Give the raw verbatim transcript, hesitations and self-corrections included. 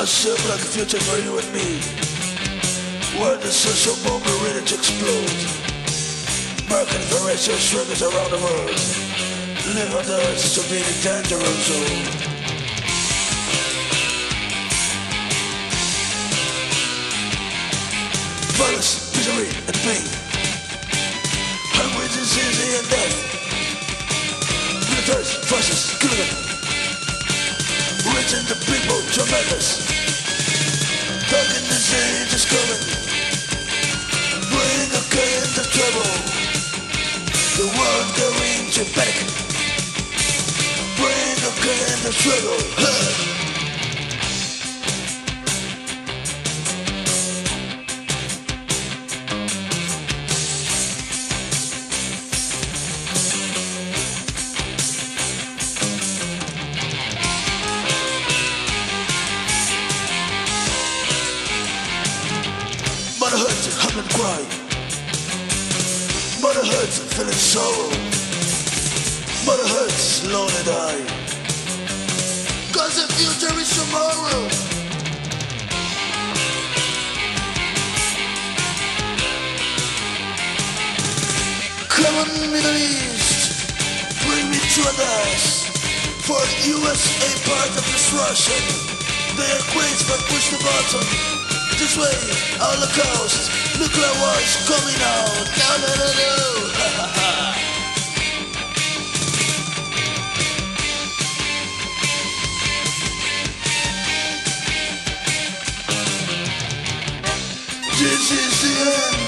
seem like a future for you and me, where the social movement ready to explode. American interracial struggles around the world live on the earth to be the dangerous zone. Violence, misery, and pain, hunger, disease, and death. Militaries, fascists, killing them. Reaching the people, tremendous. Talking this age is coming. Bring a kind of trouble. The world going to panic. Bring a kind of struggle. Huh. Mother hurts and hum and cry. Mother hurts and feeling sorrow. Mother hurts, lonely die. Cause the future is tomorrow. Come on, Middle East, bring me to a dance. For U S A part of destruction. They are crazy but push the button. This way, Holocaust, nuclear war is coming out. No, no, no, no. Ha, ha, ha. This is the end.